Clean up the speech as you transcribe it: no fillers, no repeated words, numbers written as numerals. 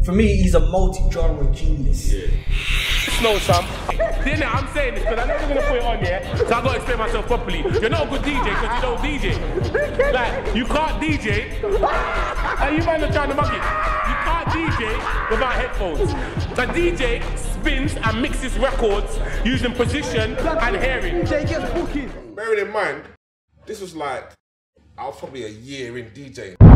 For me, he's a multi-genre genius. Yeah. No, Sam. Then I'm saying this because I know they're gonna put it on, yeah. So I gotta explain myself properly. You're not a good DJ because you don't DJ. Like you can't DJ. And you man are trying to mug it. You can't DJ without headphones. The DJ spins and mixes records using position and hearing. Bearing in mind, this was like I was probably a year in DJing.